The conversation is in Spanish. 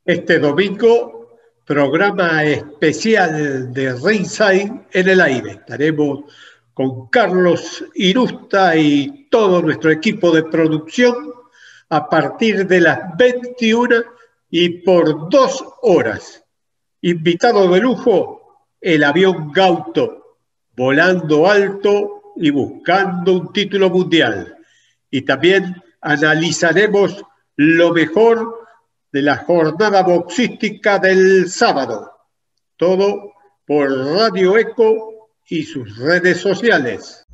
Este domingo, programa especial de Ringside en el aire. Estaremos con Carlos Irusta y todo nuestro equipo de producción a partir de las 21 y por 2 horas. Invitado de lujo, el avión Gauto, volando alto y buscando un título mundial. Y también analizaremos lo mejor de la jornada boxística del sábado. Todo por Radio Eco y sus redes sociales.